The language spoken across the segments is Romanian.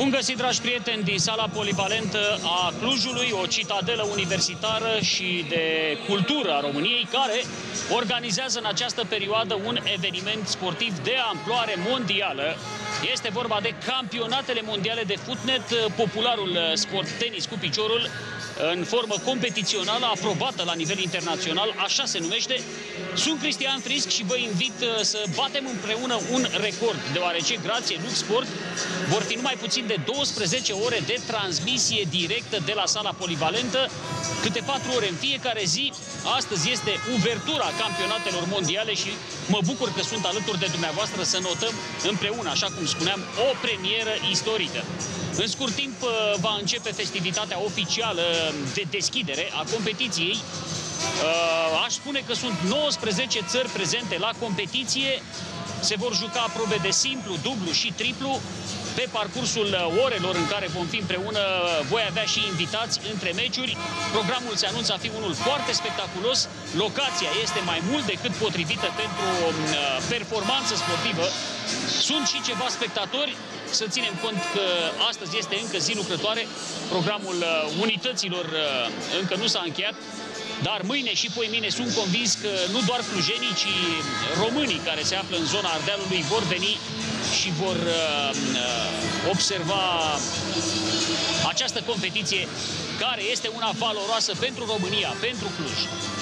Bun găsit, dragi prieteni, din sala polivalentă a Clujului, o citadelă universitară și de cultură a României, care organizează în această perioadă un eveniment sportiv de amploare mondială. Este vorba de campionatele mondiale de footnet, popularul sport tenis cu piciorul, în formă competițională, aprobată la nivel internațional, așa se numește. Sunt Cristian Frisc și vă invit să batem împreună un record, deoarece, grație Lux Sport, vor fi numai puțin de 12 ore de transmisie directă de la sala polivalentă, câte 4 ore în fiecare zi. Astăzi este uvertura campionatelor mondiale și mă bucur că sunt alături de dumneavoastră să notăm împreună, așa cum spuneam, o premieră istorică. În scurt timp va începe festivitatea oficială de deschidere a competiției. Aș spune că sunt 19 țări prezente la competiție. Se vor juca probe de simplu, dublu și triplu. Pe parcursul orelor în care vom fi împreună, voi avea și invitați între meciuri. Programul se anunță a fi unul foarte spectaculos. Locația este mai mult decât potrivită pentru o performanță sportivă. Sunt și ceva spectatori. Să ținem cont că astăzi este încă zi lucrătoare. Programul unităților încă nu s-a încheiat. Dar mâine și poimine sunt convins că nu doar clujenii, ci românii care se află în zona Ardealului vor veni și vor observa această competiție, care este una valoroasă pentru România, pentru Cluj.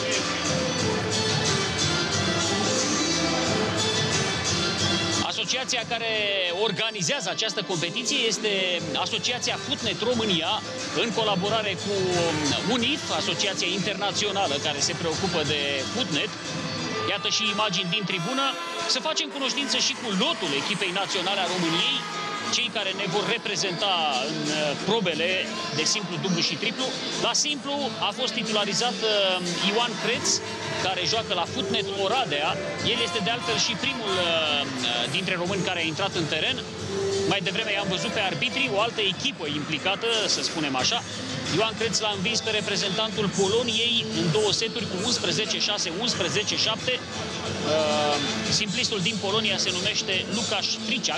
Asociația care organizează această competiție este Asociația Footnet România, în colaborare cu UNIF, Asociația Internațională care se preocupă de footnet. Iată și imagini din tribună. Să facem cunoștință și cu lotul echipei naționale a României, cei care ne vor reprezenta în probele de simplu, dublu și triplu. La simplu a fost titularizat Ioan Creț, care joacă la Footnet Oradea. El este de altfel și primul dintre români care a intrat în teren. Mai devreme i-am văzut pe arbitrii, o altă echipă implicată, să spunem așa. Ioan Creț l-a învins pe reprezentantul Poloniei în 2 seturi cu 11-6, 11-7. Simplistul din Polonia se numește Lukasz Triciak.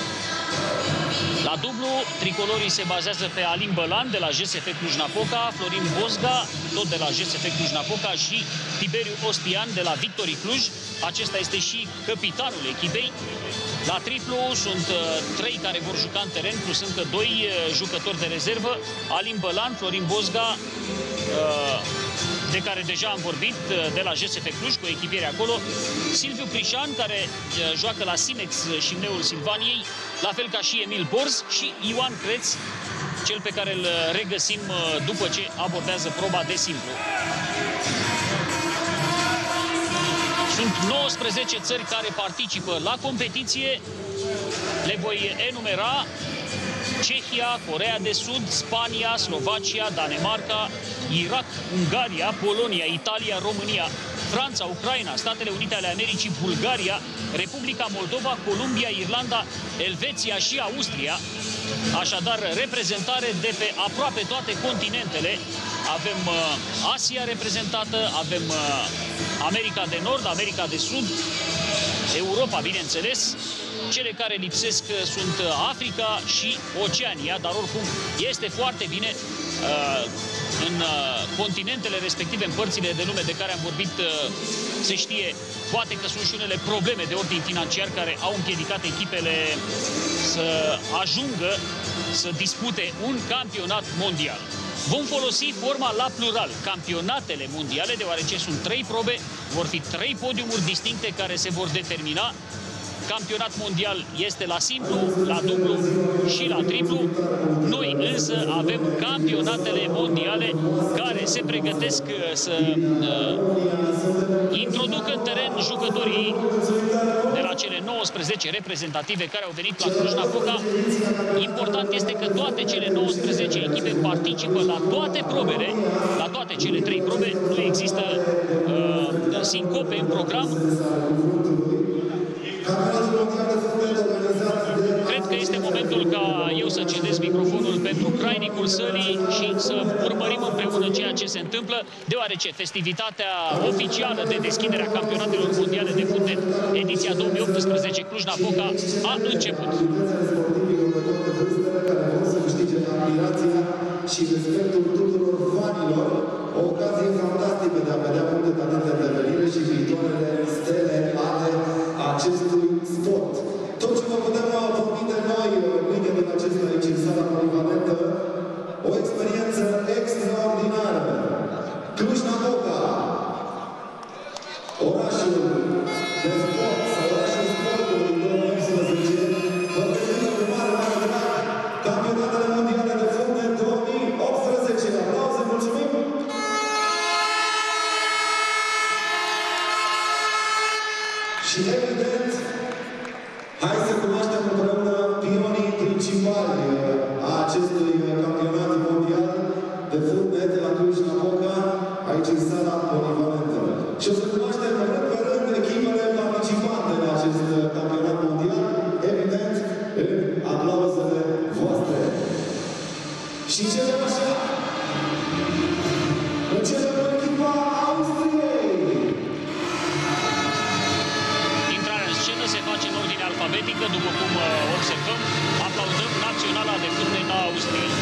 La dublu, tricolorii se bazează pe Alin Bălan de la JSF Cluj-Napoca, Florin Bozga, tot de la JSF Cluj-Napoca, și Tiberiu Ostian de la Victory Cluj. Acesta este și capitanul echipei. La triplu sunt 3 care vor juca în teren, plus încă 2 jucători de rezervă. Alin Bălan, Florin Bozga, de care deja am vorbit, de la JSF Cluj, cu echipiere acolo. Silviu Crișan, care joacă la Simex și Neul Silvaniei, la fel ca și Emil Borz, și Ioan Creț, cel pe care îl regăsim după ce abordează proba de simplu. Sunt 19 țări care participă la competiție. Le voi enumera: Cehia, Coreea de Sud, Spania, Slovacia, Danemarca, Irak, Ungaria, Polonia, Italia, România, Franța, Ucraina, Statele Unite ale Americii, Bulgaria, Republica Moldova, Columbia, Irlanda, Elveția și Austria. Așadar, reprezentare de pe aproape toate continentele. Avem Asia reprezentată, avem America de Nord, America de Sud, Europa, bineînțeles. Cele care lipsesc sunt Africa și Oceania, dar oricum este foarte bine în continentele respective, în părțile de lume de care am vorbit, se știe, poate că sunt și unele probleme de ordin financiar care au împiedicat echipele să ajungă să dispute un campionat mondial. Vom folosi forma la plural, campionatele mondiale, deoarece sunt 3 probe, vor fi 3 podiumuri distincte care se vor determina. Campionat mondial este la simplu, la dublu și la triplu. Noi însă avem campionatele mondiale care se pregătesc să introducă în teren jucătorii de la cele 19 reprezentative care au venit la Cluj-Napoca. Important este că toate cele 19 echipe participă la toate probele, la toate cele 3 probe. Nu există sincope în program. Cred că este momentul ca eu să cedez microfonul pentru crainicul sălii și să urmărim împreună ceea ce se întâmplă, deoarece festivitatea oficială de deschidere a campionatelor mondiale de footnet, ediția 2018 Cluj-Napoca, a început. și respectul tuturor fanilor, o ocazie fantastică de a vedea multe talente de venire și viitoarele stele ale acestui sport. Tot ce vă putem vorbi de noi weekendul acesta aici în sala polivalentă, o experiență extraordinară. Cluj-Napoca, orașul de sport sau orașul sportului 2018, vă prezintă cu mare, mare drag campionatele mondiale de fotbal 2018. Aplauze, mulțumim! Și evident, hai să cunoaștem împreună pionii principali a acestui campionat mondial de fotbal la Cluj-Napoca, aici în sala polivalentă. Și o să cunoaștem rând pe rând echipele participante la acest campionat mondial, evident, în aplauzele voastre. Și începem așa. Începem cu echipa Austriei. Intrarea în scenă se face în ordine alfabetică, după cum observăm, aplaudăm Naționala de fotbal a Austriei.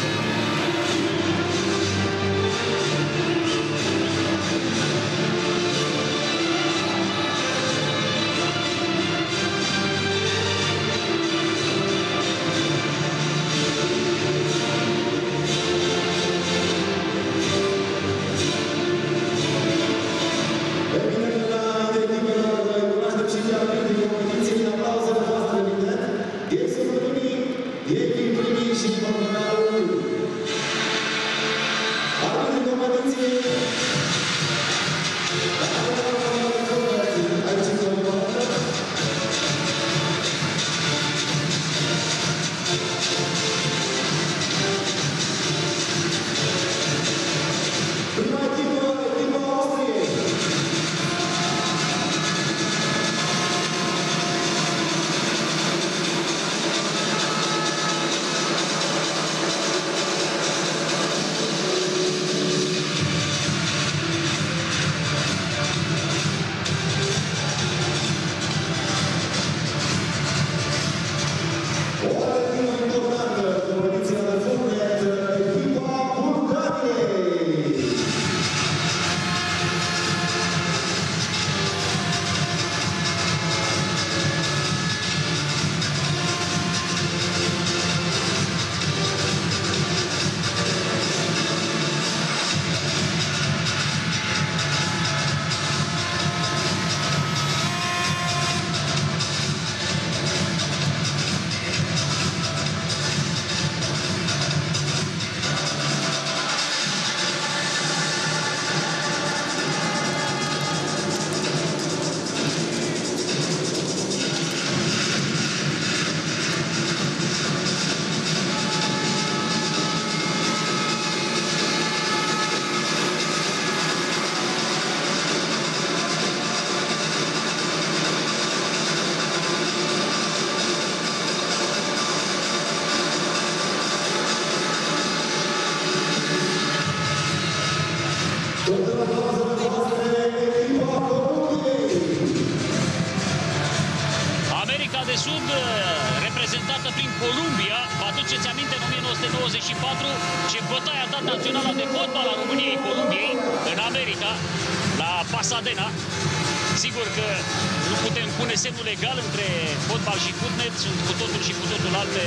America de Sud, reprezentată prin Columbia, vă aduceți aminte în 1994 ce bătaie a dat Naționala de fotbal a României Columbiei în America, la Pasadena. Sigur că nu putem pune semnul legal între fotbal și fotnet, sunt cu totul și cu totul alte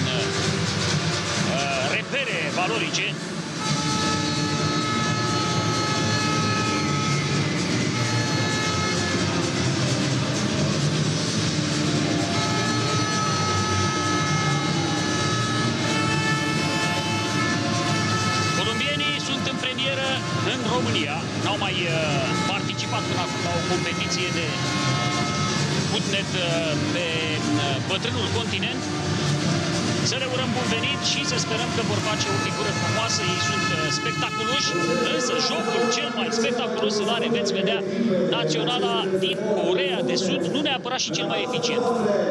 repere valorice. În România n-au mai participat până acum la o competiție de fotnet pe bătrânul continent. Să le urăm bun venit și să sperăm că vor face o figură frumoasă. Ei sunt spectaculoși, însă jocul cel mai spectaculos îl are, veți vedea, Naționala din Coreea de Sud, nu neapărat și cel mai eficient.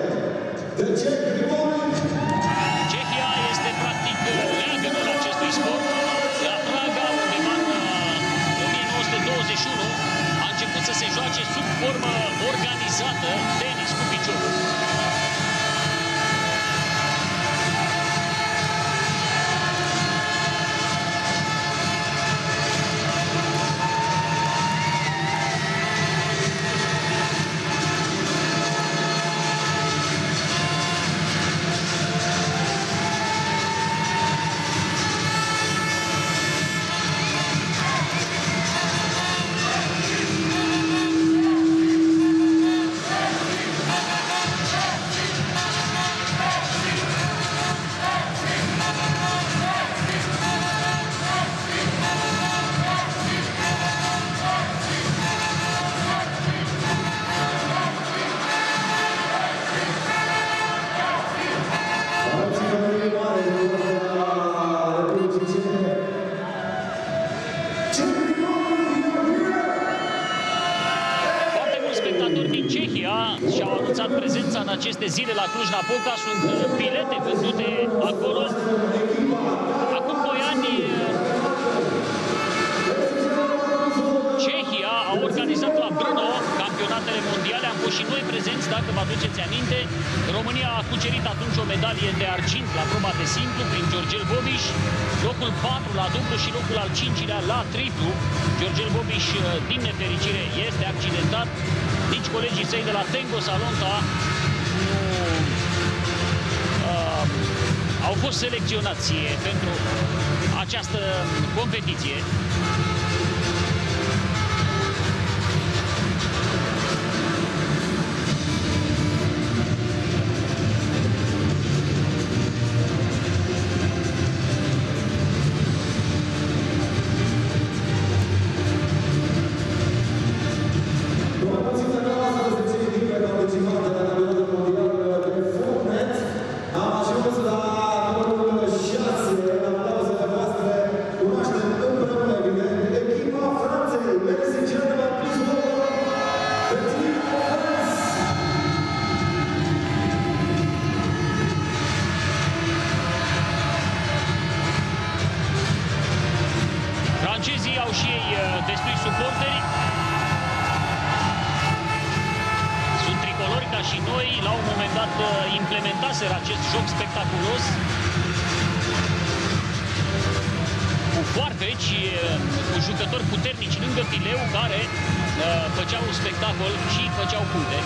Cehia este practic leagănul acestui sport. La Praga, undeva în 1921, a început să se joace sub formă organizată tenis cu piciorul. anunțat prezența în aceste zile la Cluj-Napoca. Sunt bilete vândute acolo. Acum 2 ani, Cehia a organizat la Brno campionatele mondiale. Am fost și noi prezenți, dacă vă aduceți aminte. România a cucerit atunci o medalie de argint la proba de simplu prin Georgel Bobiș, locul 4 la dublu și locul al 5-lea la triplu. Georgel Bobiș, din nefericire, este accidentat. Nici colegii săi de la Tengo Salonta au fost selecționați pentru această competiție. Francezii au și ei destui suporteri. Sunt tricolori ca și noi. La un moment dat implementaseră acest joc spectaculos cu foarfeci, cu jucători puternici lângă fileu care făceau un spectacol și făceau puncte.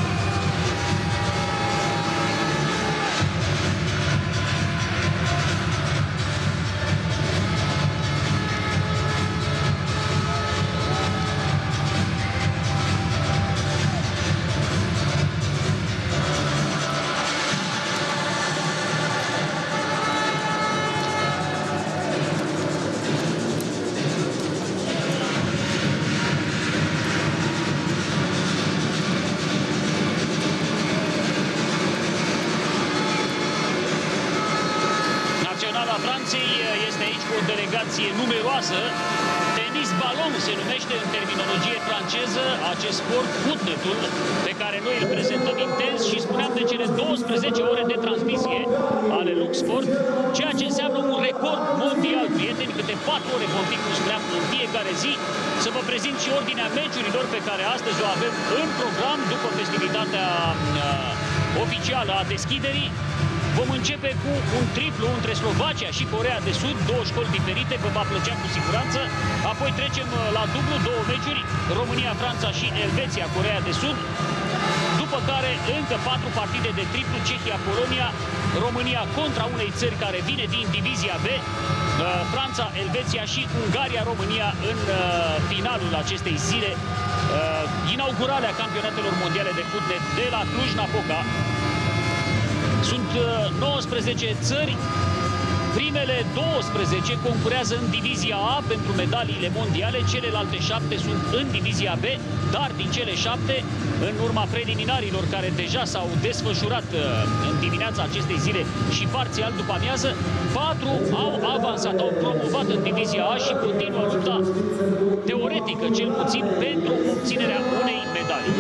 Franței este aici cu o delegație numeroasă. Tenis balon se numește în terminologie franceză acest sport, footnetul, pe care noi îl prezentăm intens și spuneam de cele 12 ore de transmisie ale Lux Sport, ceea ce înseamnă un record mondial, prieteni, câte 4 ore vom fi, cum spuneam, în fiecare zi. Să vă prezint și ordinea meciurilor pe care astăzi o avem în program după festivitatea oficială a deschiderii. Vom începe cu un triplu între Slovacia și Coreea de Sud, 2 școli diferite, vă va plăcea cu siguranță. Apoi trecem la dublu, 2 meciuri, România, Franța și Elveția, Coreea de Sud. După care încă 4 partide de triplu, Cehia, Polonia, România contra unei țări care vine din divizia B, Franța, Elveția și Ungaria, România în finalul acestei zile inaugurale a campionatelor mondiale de footnet de la Cluj-Napoca. Sunt 19 țări. Primele 12 concurează în divizia A pentru medaliile mondiale, celelalte 7 sunt în divizia B, dar din cele 7, în urma preliminarilor care deja s-au desfășurat în dimineața acestei zile și parțial după amiază, 4 au avansat, au promovat în divizia A și continuă lupta teoretică, cel puțin, pentru obținerea unei medalii.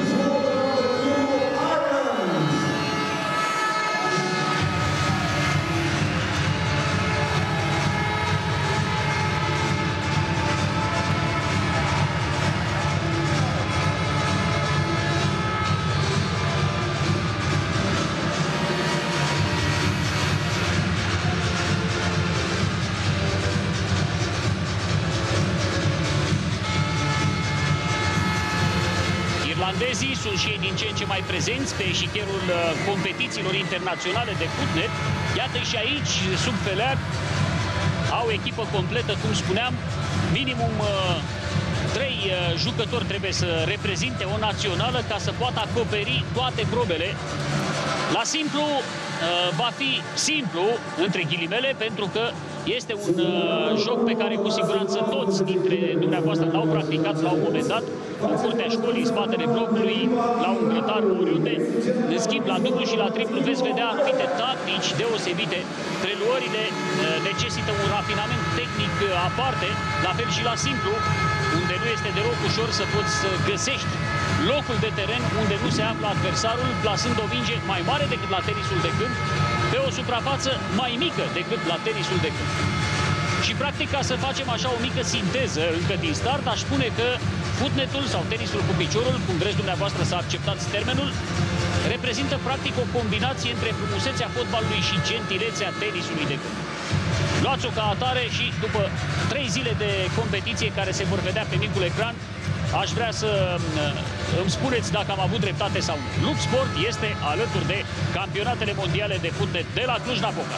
Irlandezii sunt și ei din ce în ce mai prezenți pe eșichierul competițiilor internaționale de footnet. Iată și aici, sub feleac, au echipă completă, cum spuneam, minimum 3 jucători trebuie să reprezinte o națională ca să poată acoperi toate probele. La simplu va fi simplu, între ghilimele, pentru că este un joc pe care cu siguranță toți dintre dumneavoastră l-au practicat la un moment dat, în curtea școlii, în spatele blocului, la un grătar, oriunde. În schimb, la dublu și la triplu veți vedea anumite tactici deosebite. Preluările necesită un rafinament tehnic aparte, la fel și la simplu. unde nu este deloc ușor să poți să găsești locul de teren unde nu se află adversarul, plasând o minge mai mare decât la tenisul de câmp, pe o suprafață mai mică decât la tenisul de câmp. Și practic, ca să facem așa o mică sinteză încă din start, aș spune că footnetul sau tenisul cu piciorul, cum vreți dumneavoastră să acceptați termenul, reprezintă practic o combinație între frumusețea fotbalului și gentilețea tenisului de câmp. Luați-o ca atare și după 3 zile de competiție care se vor vedea pe micul ecran, aș vrea să îmi spuneți dacă am avut dreptate sau nu. Lux Sport este alături de campionatele mondiale de footnet de la Cluj-Napoca.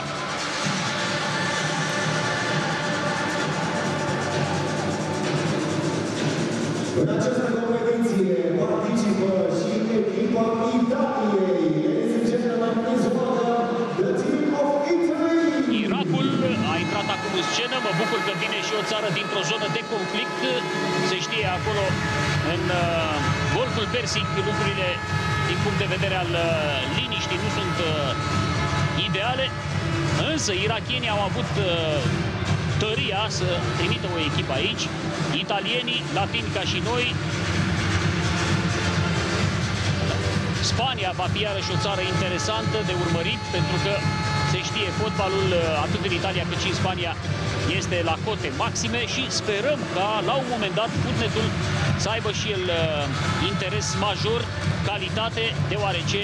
În această competiție participă și echipa Italiei. Irakul a intrat acum în scenă. Mă bucur că vine și o țară dintr-o zonă de conflict. Se știe acolo, în Golful Persic, lucrurile din punct de vedere al liniștii nu sunt ideale. Însă irakienii au avut tăria să trimită o echipă aici. Italienii, latini ca și noi. Spania va fi iarăși o țară interesantă de urmărit, pentru că se știe, fotbalul atât în Italia cât și în Spania este la cote maxime și sperăm ca la un moment dat footnetul să aibă și el interes major, calitate, deoarece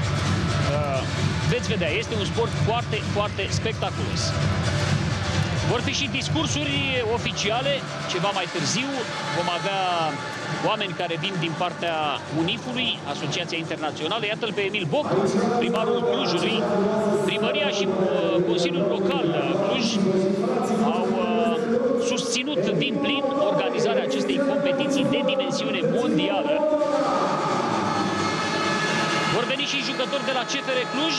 veți vedea, este un sport foarte, foarte spectaculos. Vor fi și discursuri oficiale, ceva mai târziu. Vom avea oameni care vin din partea UNIF-ului, Asociația Internațională. Iată-l pe Emil Boc, primarul Clujului. Primăria și Consiliul Local Cluj au susținut din plin organizarea acestei competiții de dimensiune mondială. Vor veni și jucători de la CFR Cluj.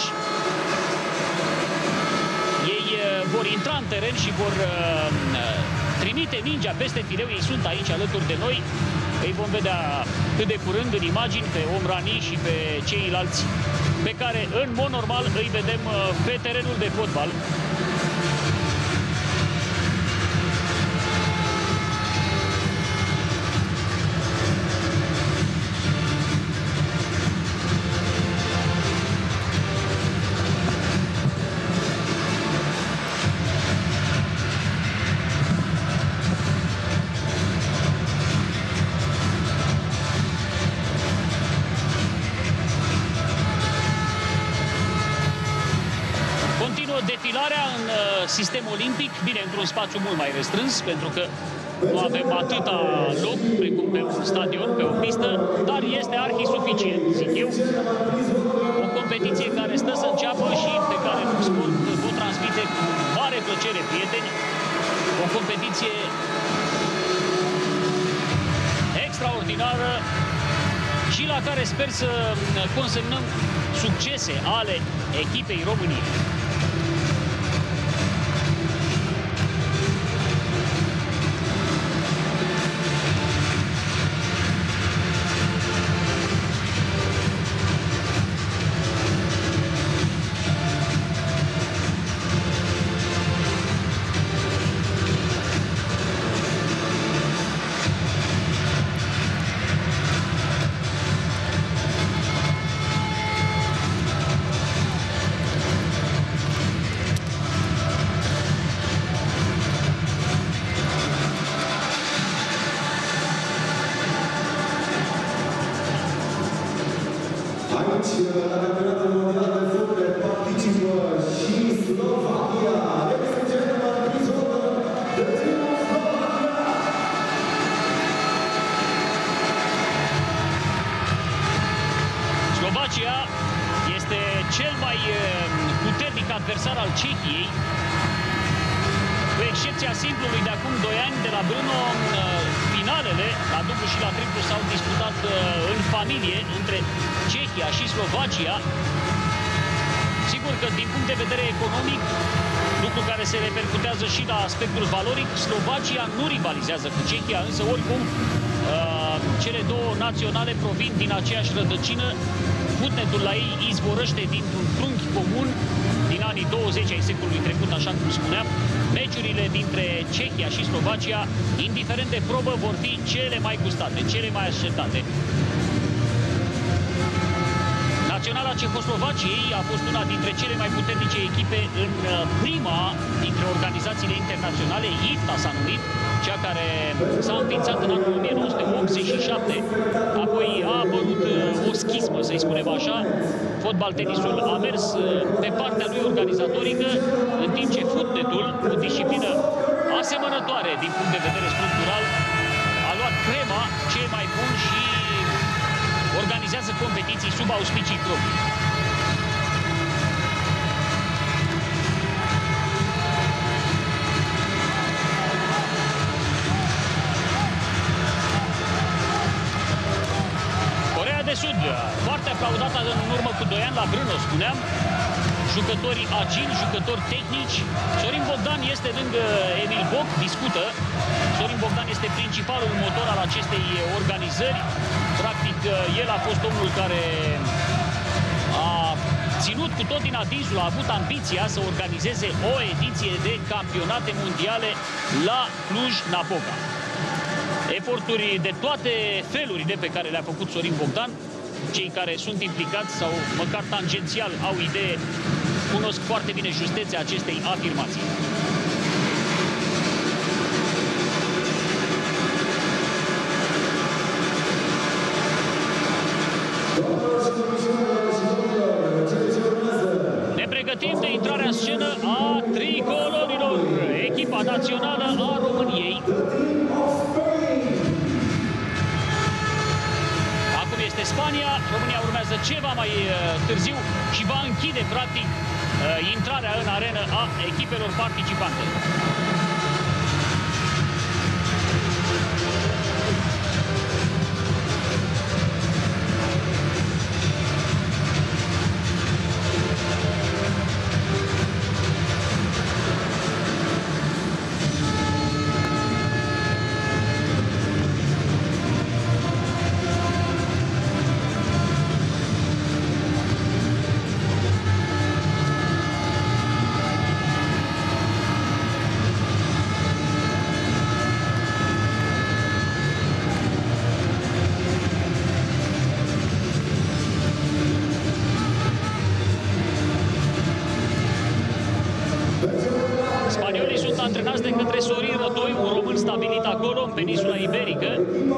Vor intra în teren și vor trimite mingea peste fileu. Ei sunt aici alături de noi. Îi vom vedea cât de curând în imagini pe Omrani și pe ceilalți pe care în mod normal îi vedem pe terenul de fotbal. Defilarea în sistem olimpic, bine, într-un spațiu mult mai restrâns, pentru că nu avem atâta loc precum pe un stadion, pe o pistă, dar este arhi-suficient, zic eu. O competiție care stă să înceapă și pe care Lux Sport vă transmite cu mare plăcere, prieteni. O competiție extraordinară și la care sper să consemnăm succese ale echipei României. Aici, la campionatul mondial de football, participă și Slovacia. Ladies and gentlemen, please welcome the team of Slovakia. Slovacia este cel mai puternic adversar al Cehiei, cu excepția simplului de acum 2 ani de la Brno. Finalele, la dublu și la triplu, s-au disputat în familie între Cehia și Slovacia. Sigur că din punct de vedere economic, lucru care se repercutează și la aspectul valoric, Slovacia nu rivalizează cu Cehia, însă oricum cele două naționale provin din aceeași rădăcină. Footnetul la ei izvorăște dintr-un trunchi comun, din din anii 20 ai secolului trecut, așa cum spuneam, meciurile dintre Cehia și Slovacia, indiferent de probă, vor fi cele mai gustate, cele mai așteptate. Naționala Cehoslovaciei a fost una dintre cele mai puternice echipe în prima dintre organizațiile internaționale, IFTA s-a numit, cea care s-a înființat în anul 1987. Apoi a apărut o schismă, să-i spunem așa. Fotbal-tenisul a mers pe partea lui organizatorică, în timp ce footetul, o disciplină asemănătoare din punct de vedere structural, a luat crema cei mai buni și organizează competiții sub auspicii proprii. Coreea de Sud, foarte aplaudată în urmă cu 2 ani la Brno, spuneam. Jucători agili, jucători tehnici. Sorin Bogdan este lângă Emil Boc, discută. Sorin Bogdan este principalul motor al acestei organizări. Practic, el a fost omul care a ținut cu tot din adinsul, a avut ambiția să organizeze o ediție de campionate mondiale la Cluj-Napoca. Eforturi de toate felurile pe care le-a făcut Sorin Bogdan. Cei care sunt implicați sau măcar tangențial au idee, cunosc foarte bine justețea acestei afirmații. Ne pregătim de intrarea în scenă a tricolorilor, echipa națională a României. Acum este Spania, România urmează ceva mai târziu și va închide, practic, intrarea în arenă a echipelor participante. Spaniolii sunt antrenați de către Sorin Rădoi, un român stabilit acolo, în peninsula iberică.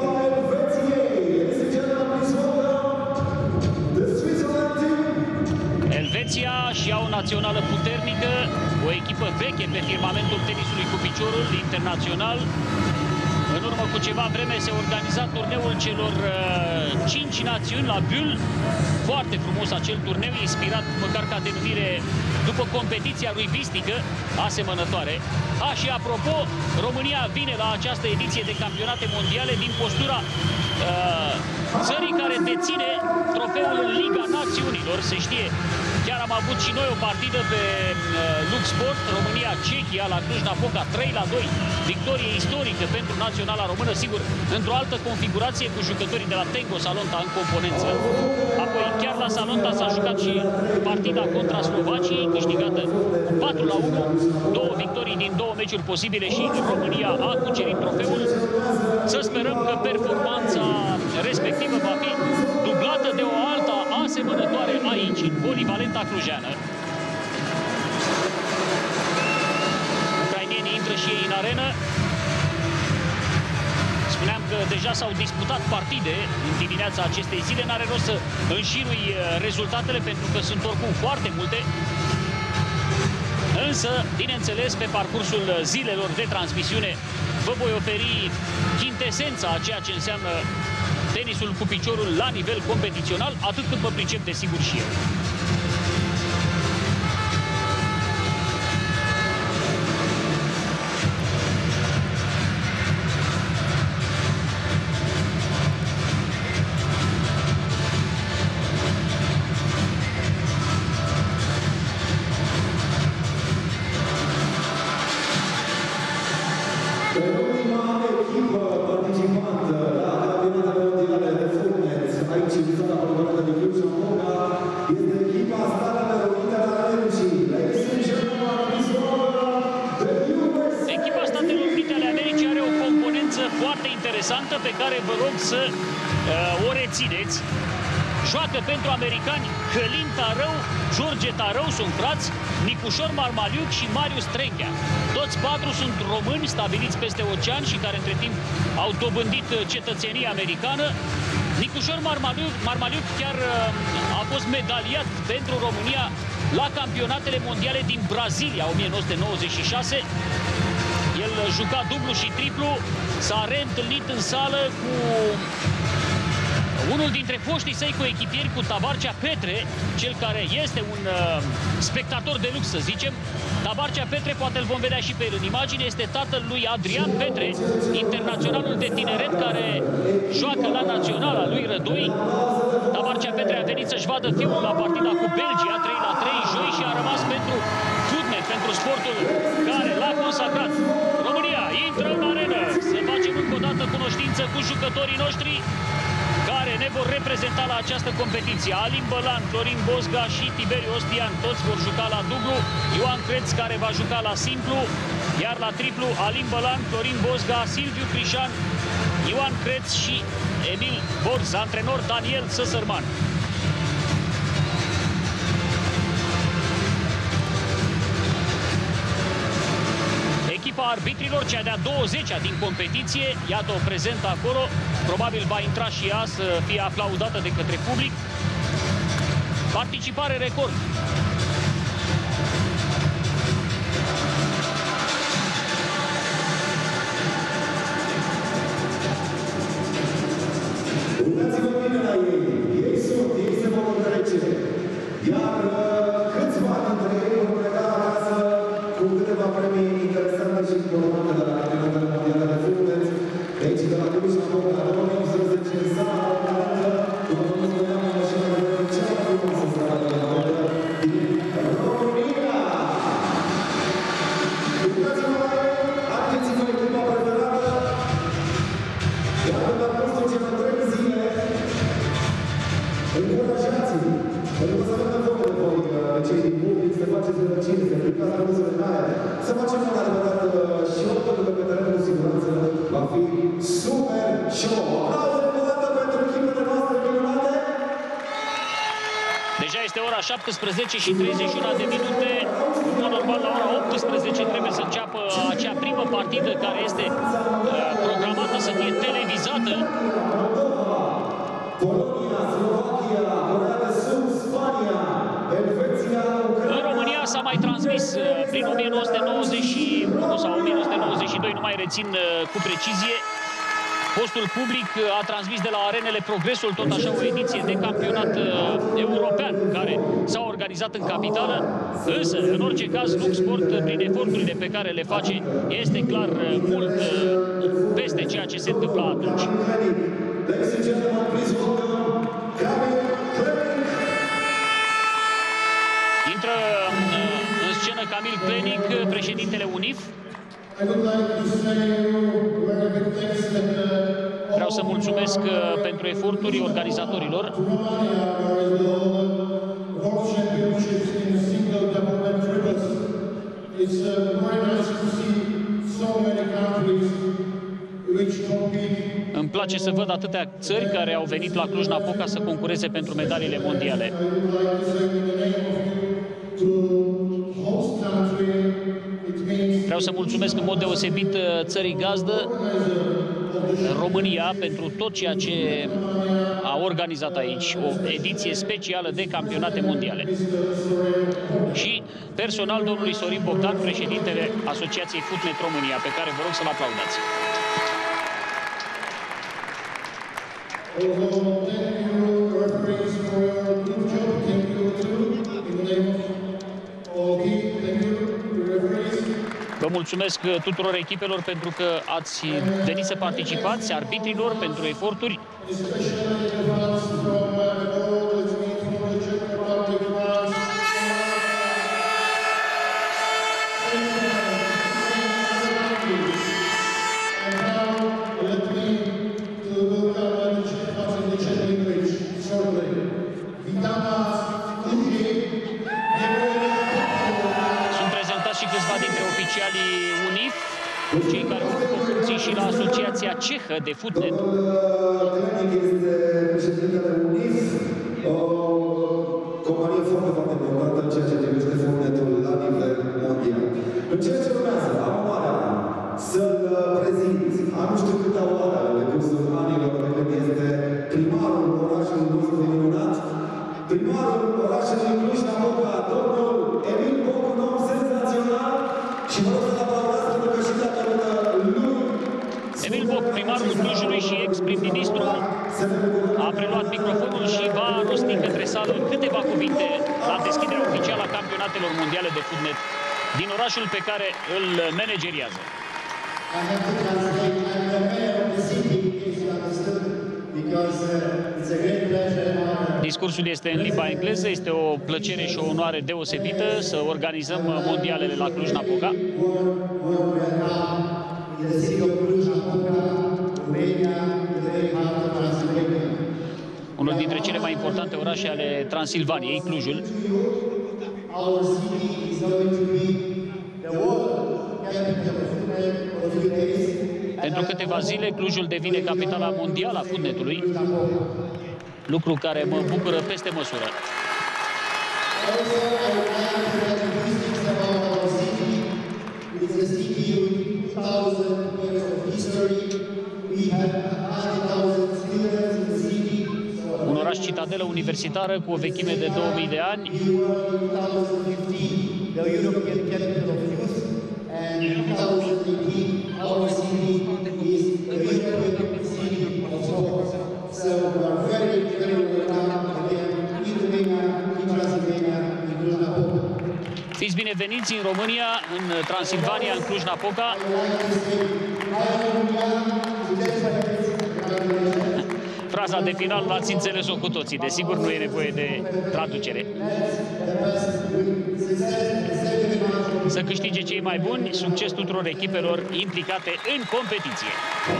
Elveția și-a o națională puternică, o echipă veche pe firmamentul tenisului cu piciorul internațional. În urmă cu ceva vreme se organiza turneul celor 5 națiuni la Bulle. Foarte frumos acel turneu, inspirat măcar ca denumire după competiția ruibistică asemănătoare. Și apropo, România vine la această ediție de campionate mondiale din postura țării care deține trofeul în Liga Națiunilor, se știe. Chiar am avut și noi o partidă pe Lux Sport, România-Cehia la Cluj-Napoca, 3-2, victorie istorică pentru naționala română, sigur, într-o altă configurație cu jucătorii de la Tengo Salonta în componență. Apoi, chiar la Salonta s-a jucat și partida contra Slovaciei, câștigată 4-1, 2 victorii din 2 meciuri posibile și România a cucerit trofeul. Să sperăm că performanța respectivă va fi dublată de o alta asemănătoare aici, în polivalenta clujeană. Ucrainienii intră și ei în arenă. Spuneam că deja s-au disputat partide în dimineața acestei zile. N-are rost să înșirui rezultatele pentru că sunt oricum foarte multe. Însă, bineînțeles, pe parcursul zilelor de transmisiune vă voi oferi chintesența a ceea ce înseamnă tenisul cu piciorul la nivel competițional, atât cât mă pricep, desigur, și eu. Aici, în zona polivalată de Cluj-Napoca, este cuvântă pe care vă rog să o rețineți. Joacă pentru americani Călin Tarău, George Tarău, sunt frați, Nicușor Marmaliuc și Marius Trenchea. Toți patru sunt români stabiliți peste ocean și care între timp au dobândit cetățenie americană. Nicușor Marmaliuc chiar a fost medaliat pentru România la campionatele mondiale din Brazilia 1996. El juca dublu și triplu, s-a reîntâlnit în sală cu unul dintre foștii săi coechipieri, cu Tabarcea Petre, cel care este un spectator de lux, să zicem. Tabarcea Petre, poate îl vom vedea și pe el în imagine, este tatăl lui Adrian Petre, internaționalul de tineret care joacă la naționala lui Rădoi. Tabarcea Petre a venit să-și vadă fiul la partida cu Belgia, 3-3, joi, și a rămas pentru fotbal, pentru sportul care l-a consacrat. România intră în arenă, să facem încă o dată cunoștință cu jucătorii noștri care ne vor reprezenta la această competiție. Alin Bălan, Florin Bozga și Tiberiu Ostian, toți vor juca la dublu. Ioan Creț, care va juca la simplu, iar la triplu Alin Bălan, Florin Bozga, Silviu Crișan, Ioan Creț și Emil Borz, antrenor Daniel Săsărman. Echipa arbitrilor, cea de-a 20-a din competiție, iată o prezentă acolo, probabil va intra și ea să fie aplaudată de către public. Participare record. Uitați-vă bine la ei. Ei se vor întrece. Iar câțiva dintre ei vor pleca acasă cu câteva premii interesante și importante de la campionatele mondiale de fotbal. De aici, de la Cluj, la 2018, în sala Talentă, după cum spuneam, în mașina de cea mai frumoasă sală de la Talentă din România. Uitați-vă la ei, arătați-vă echipa preferată. Iar în parcursul celor 3 zile, încurajați-vă, pentru că să avem nevoie de voi, cei din public, să faceți răcire, să ridicați produsele în aer, să facem un adevărat show, pentru că pe terenul cu siguranță va fi super show. Aplauze încă o dată pentru echipele noastre minunate! Deja este ora 17 și 31 de minute. În mod normal, la ora 18 trebuie să înceapă acea primă partidă care este programată să fie televizată. Polonia, Slovacia, Coreea de Sud, Spania, Elveția, Ucraina. În România s-a mai transmis prin 1991 sau 1992, nu mai rețin cu precizie. Postul public a transmis de la arenele Progresul tot așa o ediție de campionat european care s-a organizat în capitală. Însă, în orice caz, Lux Sport, prin eforturile pe care le face, este clar mult peste ceea ce se întâmpla atunci. Intră în scenă Camil Plenic, președintele UNIF. Vreau să mulțumesc pentru eforturi organizatorilor. Îmi place să văd atâtea țări care au venit la Cluj-Napoca să concureze pentru medaliile mondiale. Vreau să mulțumesc în mod deosebit țării gazdă, România, pentru tot ceea ce a organizat aici, o ediție specială de campionate mondiale. Și personal domnului Sorin Bogdan, președintele Asociației Footnet România, pe care vă rog să-l aplaudați. Vă mulțumesc tuturor echipelor pentru că ați venit să participați, arbitrilor pentru eforturi. Sunt prezentați și câțiva dintre oficialii UNIF, cei care ocupă funcții și la Asociația Cehă de Footnet. Klenic este președintele UNIF, o companie foarte, foarte importantă în ceea ce privește Footnetul la nivel mondial. În ceea ce urmează, am onoarea să-l prezint a nu știu câta oară de cursul anilor pe când este primarul orașului nostru minunat, primarul orașului Cluj-Napoca, domnul Emil Boc, un om senzațional, și vă rog să aplaudați pentru că și datorită lui Emil Boc, primarul Clujului și ex-prim-ministru, a preluat microfonul și va rosti către sală câteva cuvinte la deschiderea oficială a campionatelor mondiale de Footnet din orașul pe care îl manageriază. I have to translate. I'm the mayor of the city, if you understood, because it's a great pleasure and honor. Discursul este în limba engleză, este o plăcere și o onoare deosebită să organizăm mondialele la Cluj-Napoca. In the city of Cluj-Napoca, Romania, the very heart of Transylvania. Unul dintre cele mai importante orașe ale Transilvaniei, Clujul. Our city is going to be the world capital of Footnet for a few days. Pentru câteva zile, Clujul devine capitala mondială a Footnetului, lucru care mă bucură peste măsură. Also, I would like to tell you these things about our city. It's a city with 2,000 years of history. We have 100,000 students in the city. Un oraș citadelă universitară cu o vechime de 2000 de ani. We were in 2015 the European Capital of Youth, and in 2018 our city is the European City of Sports. So we are very, very welcome again in Romania, in Transylvania, in Cluj-Napoca. Fiți bineveniți în România, în Transilvania, în Cluj-Napoca. Fraza de final l-ați înțeles-o cu toții, desigur nu e nevoie de traducere. Să câștige cei mai buni, succes tuturor echipelor implicate în competiție.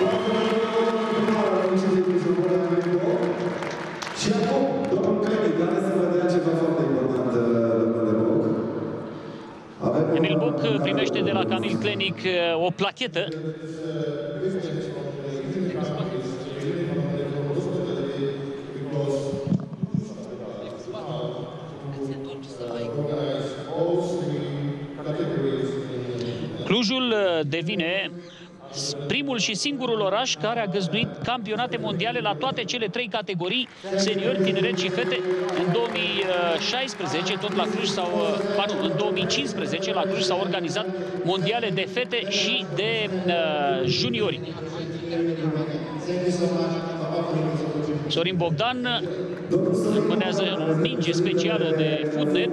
Și acum, domnul Klenic, care să vă dea ceva foarte important, domnule Boc. Emil Boc primește de la Kamil Klenic o plachetă. Clujul devine primul și singurul oraș care a găzduit campionate mondiale la toate cele trei categorii, seniori, tineret și fete. În 2016, tot la Cluj în 2015, la Cluj s-au organizat mondiale de fete și de juniori. Sorin Bogdan mânează o minge specială de Footnet.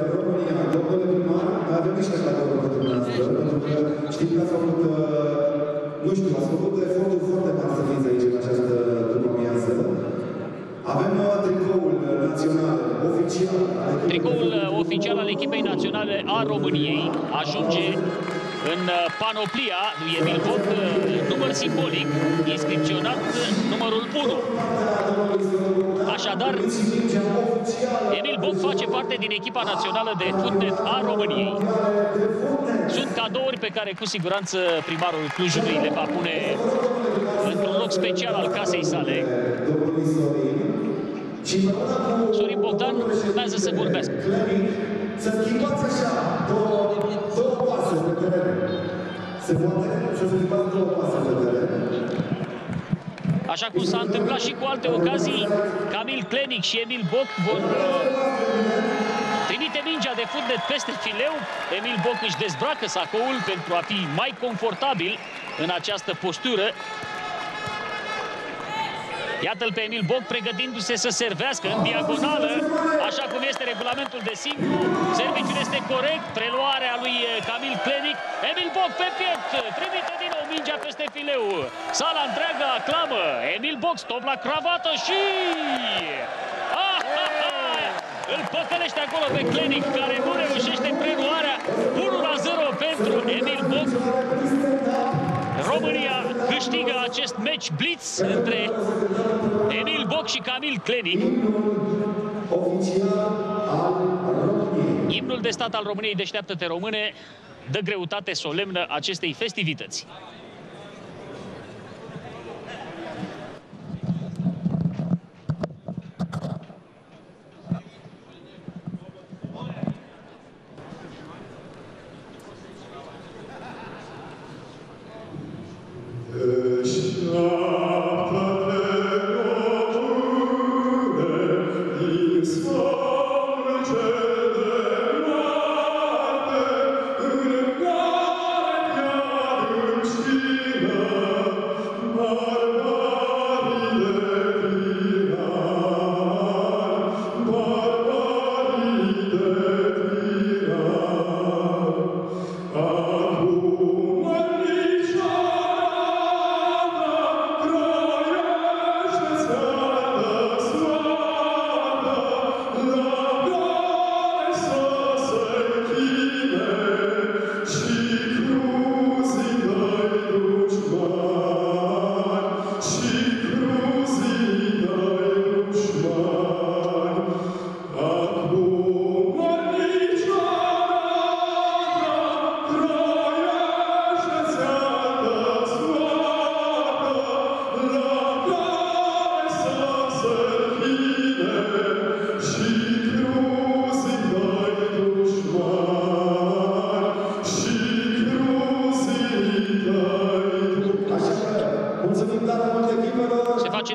Avem niște cadouri pentru dumneavoastră, pentru că știm că ați făcut, nu știu, ați făcut eforturi foarte mari să fiți aici în această după-amiază. Avem tricoul național oficial. Tricoul oficial al echipei naționale a României ajunge în panoplia lui Emil Boc, număr simbolic, inscripționat numărul 1. Așadar, Emil Boc face parte din echipa națională de Footnet a României. Sunt cadouri pe care cu siguranță primarul Clujului le va pune într-un loc special al casei sale. Sorin Bogdan urmează să vorbească. Să schimbați așa două pase pe teren. Se poate să schimbați două pase pe teren. Așa cum s-a întâmplat și cu alte ocazii, Kamil Klenic și Emil Boc vor trimite mingea de Footnet peste fileu. Emil Boc își dezbracă sacoul pentru a fi mai confortabil în această postură. Iată-l pe Emil Boc pregătindu-se să servească în diagonală, așa cum este regulamentul de singlu. Serviciul este corect, preluarea lui Kamil Klenic. Emil Boc pe piept, trimite din nou mingea peste fileu. Sala întreagă aclamă. Emil Boc, stop la cravată și... Îl păcălește acolo pe Klenic, care nu reușește preluarea. 1-0 pentru Emil Boc. România câștigă acest match blitz între Emil Boc și Kamil Klenic. Imnul de stat al României, Deșteaptă-te române, dă greutate solemnă acestei festivități.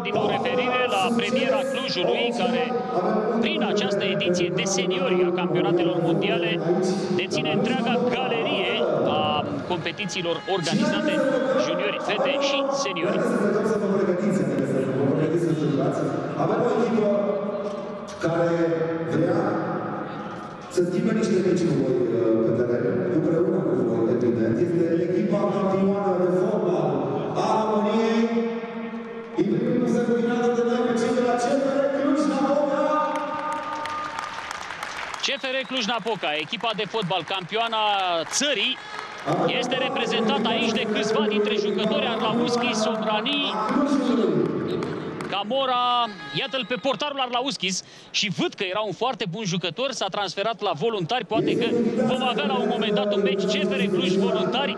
din nou referire la premiera Clujului, care prin această ediție de seniori a campionatelor mondiale deține întreaga galerie a competițiilor organizate juniori, fete și seniori. Avem o echipă care vrea să schimbe niște mici cu voi pe teren, împreună cu voi, evident. Este echipa campioană de fotbal a României. Îi primim în sărbătoare de noi pe cei de la CFR Cluj-Napoca. CFR Cluj-Napoca, echipa de fotbal campioana țării, este reprezentată aici de câțiva dintre jucători: Arlauskis, Somrani, Camora, iată-l pe portarul Arlauskis, și văd că era un foarte bun jucător, s-a transferat la Voluntari, poate că vom avea la un moment dat un meci CFR Cluj-Voluntari.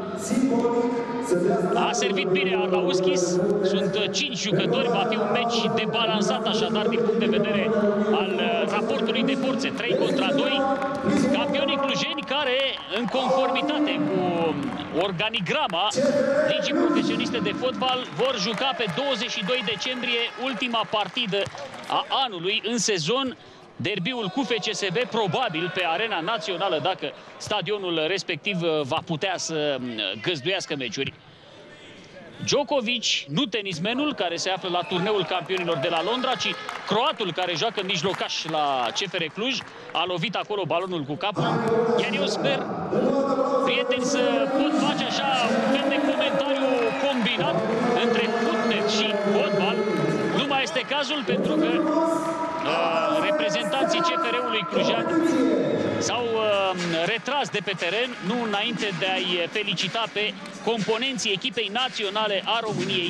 A servit bine Arlauskis, sunt 5 jucători, va fi un meci debalansat așadar din punct de vedere al raportului de forțe, 3 contra 2. Campionii clujeni care, în conformitate cu organigrama Ligii Profesioniste de Fotbal, vor juca pe 22 decembrie ultima partidă a anului în sezon, derbiul cu FCSB, probabil pe arena națională, dacă stadionul respectiv va putea să găzduiască meciuri. Djokovic, nu tenismenul care se află la turneul campionilor de la Londra, ci croatul care joacă mijlocaș la CFR Cluj, a lovit acolo balonul cu capul. Iar eu sper, prieteni, să pot face așa un fel de comentariu combinat între fotbal și fotbal. Nu mai este cazul, pentru că reprezentanții CFR-ului clujean s-au retras de pe teren, nu înainte de a-i felicita pe componenții echipei naționale a României.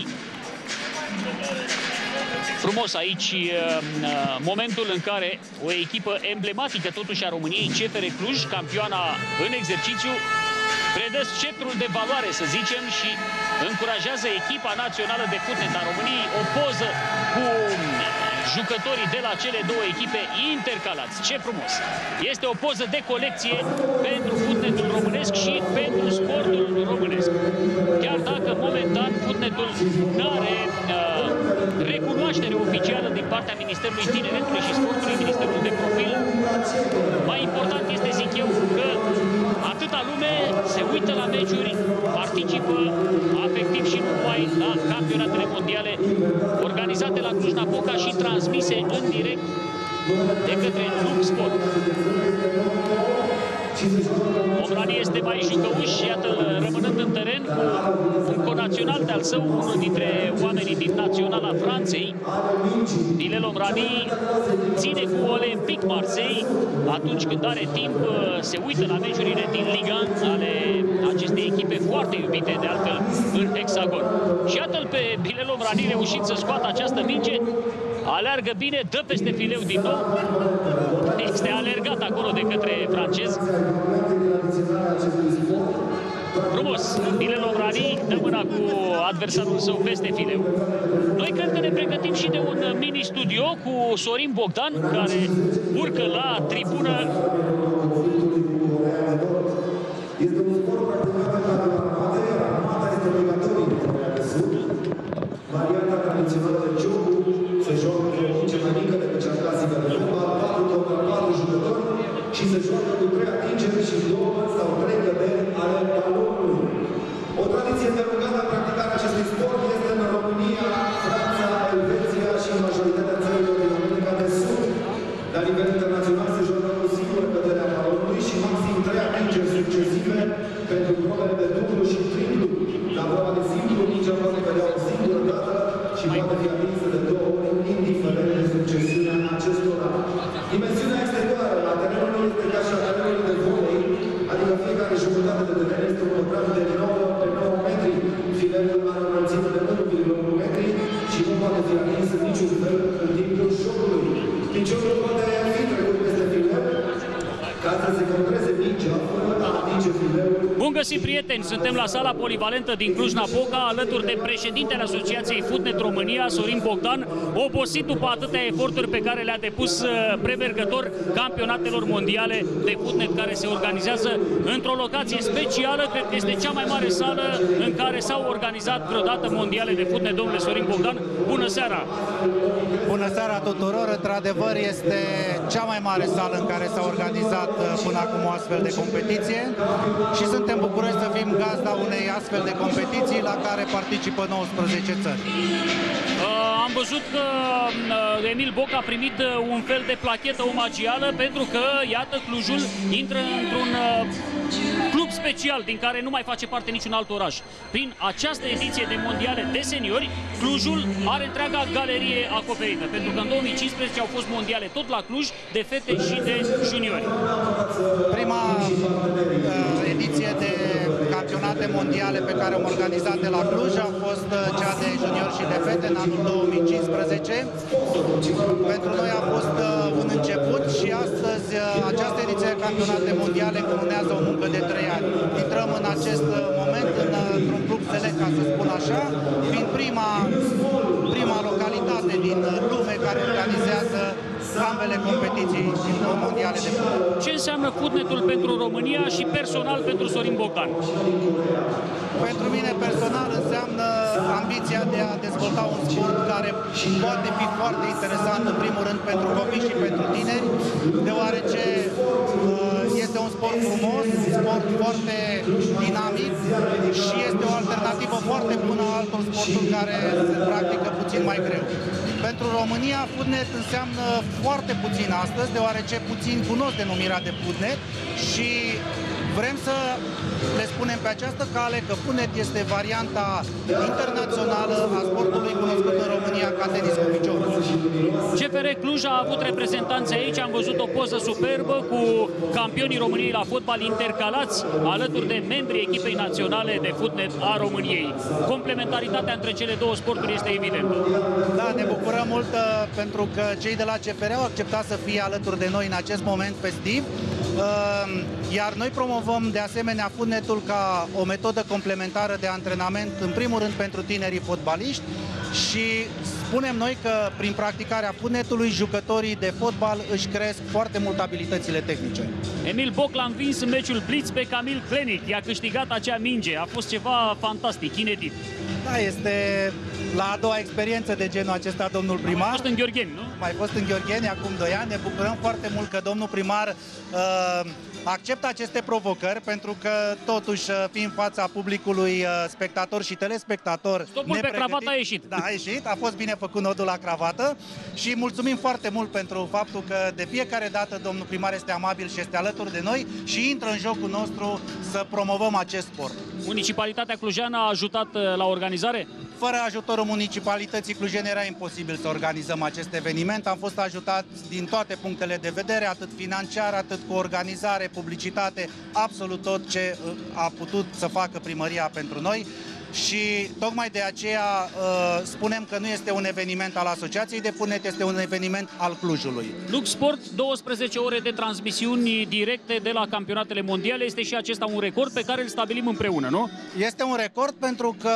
Frumos aici momentul în care o echipă emblematică totuși a României, CFR Cluj, campioana în exercițiu, predă sceptrul de valoare, să zicem, și încurajează echipa națională de fotbal a României. O poză cu jucătorii de la cele două echipe intercalați. Ce frumos! Este o poză de colecție pentru fotbalul românesc și pentru sportul românesc. Chiar dacă momentan fotbalul nu are recunoaștere oficială din partea Ministerului Tineretului și Sportului, Ministerul de Profil, mai important este, zic eu, că atâta lume se uită la meciuri, participă afectiv și nu numai la campionatele mondiale organizate la Cluj-Napoca și transmise în direct de către Lux Sport. Omrani este mai jucăuș, iată-l rămânând în teren cu un conațional de-al său, unul dintre oamenii din Naționala Franței. Bilal Omrani ține cu Olympique Marseille. Atunci când are timp, se uită la meciurile din Liga ale acestei echipe foarte iubite, de altfel, în hexagon. Și iată-l pe Bilal Omrani reușit să scoată această minge. Aleargă bine, dă peste fileu din nou. Este alergat acolo de către francez. Frumos, Bilal Omrani dă mâna cu adversarul său peste fileu. Noi cred că ne pregătim și de un mini-studio cu Sorin Bogdan, care urcă la tribună. Este un sport practicat în armată, iar armata este obligatorie în Coreea de Sud. Varianta tradițională de jocu se joacă cu o minge mai mică decât cea clasică de fotbal, 4 contra 4 jucători, și se joacă cu 3 atingeri și 2 sau 3 căderi ale balonului. O tradiție îndelungată în practicarea acestui sport este în România, Franța, Elveția și în majoritatea țărilor din America de Sud. La nivel internațional se joacă cu o singură cădere a balonului și maxim 3 atingeri succesive pentru probele de dublu și triplu. La proba de simplu, mingea poate cădea o singură dată și poate fi atinsă de 2 ori, indiferent de succesiunea acestora. Dimensiunea exterioară la terenul este ca și a terenului de volei, adică fiecare jumătate de teren este un pătrat de 9 pe 9 metri. Fileul are o înălțime de 1,1 metri și nu poate fi atins în niciun fel în timpul jocului. Piciorul poate fi trecut peste fileu ca să se contreze mingea fără a atinge fileul. Bun găsit, prieteni! Suntem la sala polivalentă din Cluj-Napoca, alături de președintele Asociației Footnet România, Sorin Bogdan, obosit după atâtea eforturi pe care le-a depus premergător campionatelor mondiale de footnet care se organizează într-o locație specială. Cred că este cea mai mare sală în care s-au organizat vreodată mondiale de footnet. Domnule Sorin Bogdan, bună seara! Bună seara tuturor! Într-adevăr, este cea mai mare sală în care s-a organizat până acum o astfel de competiție și suntem bucuroși să fim gazda unei astfel de competiții la care participă 19 țări. Am văzut că Emil Boc a primit un fel de plachetă omagială pentru că, iată, Clujul intră într-un club special din care nu mai face parte niciun alt oraș. Prin această ediție de mondiale de seniori, Clujul are întreaga galerie acoperită, pentru că în 2015 au fost mondiale tot la Cluj, de fete și de juniori. Prima ediție de campionate mondiale pe care am organizat de la Cluj a fost cea de juniori și de fete în anul 2015. Pentru noi a fost un început și astăzi această ediție de campionate mondiale cumunează o muncă de 3 ani. Intrăm în acest moment într-un club select, ca să spun așa, fiind prima localitate din lume care organizează ambele competiții mondiale de football. Ce înseamnă footnetul pentru România și personal pentru Sorin Bogdan? Pentru mine personal înseamnă ambiția de a dezvolta un sport care poate fi foarte interesant, în primul rând pentru copii și pentru tineri, deoarece este un sport frumos, un sport foarte dinamic și este o alternativă foarte bună a altor sporturi care se practică puțin mai greu. Pentru România, footnet înseamnă foarte puțin astăzi, deoarece puțin cunosc denumirea de footnet și vrem să le spunem pe această cale că footnet este varianta internațională a sportului cunoscut în România ca tenis cu piciorul. CFR Cluj a avut reprezentanți aici, am văzut o poză superbă cu campionii României la fotbal intercalați alături de membrii echipei naționale de footnet a României. Complementaritatea între cele două sporturi este evidentă. Da, ne bucurăm mult pentru că cei de la CFR au acceptat să fie alături de noi în acest moment festiv. Iar noi promovăm de asemenea footnetul ca o metodă complementară de antrenament, în primul rând pentru tinerii fotbaliști, și spunem noi că prin practicarea footnetului jucătorii de fotbal își cresc foarte mult abilitățile tehnice. Emil Boc l-a învins în meciul Blitz pe Camil Klenic, i-a câștigat acea minge, a fost ceva fantastic, inedit. Da, este la a doua experiență de genul acesta, domnul primar. A fost în Gheorgheni, nu? Mai fost în Gheorgheni acum 2 ani. Ne bucurăm foarte mult că domnul primar acceptă aceste provocări, pentru că totuși fi în fața publicului spectator și telespectator. Stopul pe cravată a ieșit. Da, a ieșit, a fost bine făcut nodul la cravată și mulțumim foarte mult pentru faptul că de fiecare dată domnul primar este amabil și este alături de noi și intră în jocul nostru să promovăm acest sport. Municipalitatea clujeană a ajutat la organizare? Fără ajutorul municipalității clujene era imposibil să organizăm acest eveniment. Am fost ajutați din toate punctele de vedere, atât financiar, atât cu organizare, publicitate, absolut tot ce a putut să facă primăria pentru noi. Și tocmai de aceea spunem că nu este un eveniment al Asociației de Footnet, este un eveniment al Clujului. Lux Sport, 12 ore de transmisiuni directe de la campionatele mondiale. Este și acesta un record pe care îl stabilim împreună, nu? Este un record pentru că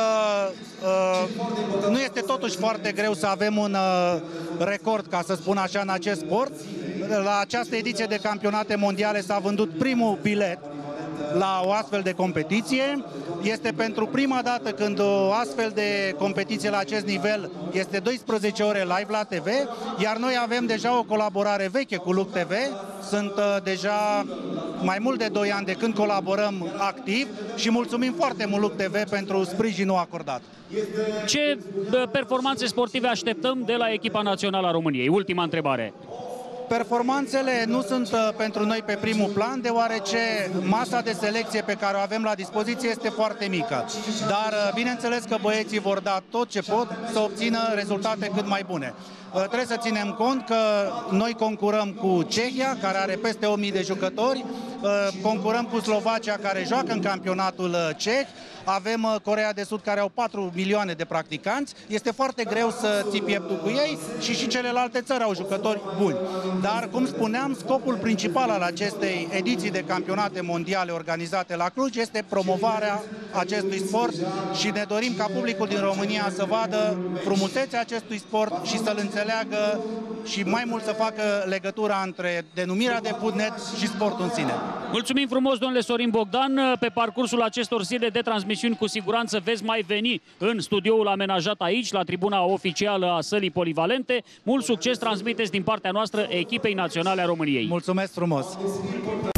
nu este totuși foarte greu să avem un record, ca să spun așa, în acest sport. La această ediție de campionate mondiale s-a vândut primul bilet la o astfel de competiție. Este pentru prima dată când o astfel de competiție la acest nivel este 12 ore live la TV, iar noi avem deja o colaborare veche cu Lux TV. Sunt deja mai mult de 2 ani de când colaborăm activ și mulțumim foarte mult Lux TV pentru sprijinul acordat. Ce performanțe sportive așteptăm de la echipa națională a României? Ultima întrebare. Performanțele nu sunt pentru noi pe primul plan, deoarece masa de selecție pe care o avem la dispoziție este foarte mică. Dar bineînțeles că băieții vor da tot ce pot să obțină rezultate cât mai bune. Trebuie să ținem cont că noi concurăm cu Cehia, care are peste 1000 de jucători, concurăm cu Slovacia, care joacă în campionatul ceh, avem Coreea de Sud, care au 4 milioane de practicanți. Este foarte greu să ții pieptul cu ei și celelalte țări au jucători buni. Dar, cum spuneam, scopul principal al acestei ediții de campionate mondiale organizate la Cluj este promovarea acestui sport și ne dorim ca publicul din România să vadă frumusețea acestui sport și să-l înțeleagă și mai mult să facă legătura între denumirea de Foodnet și sportul în sine. Mulțumim frumos, domnule Sorin Bogdan. Pe parcursul acestor zile de transmisiuni, cu siguranță veți mai veni în studioul amenajat aici, la tribuna oficială a sălii polivalente. Mult succes transmiteți din partea noastră echipei naționale a României. Mulțumesc frumos!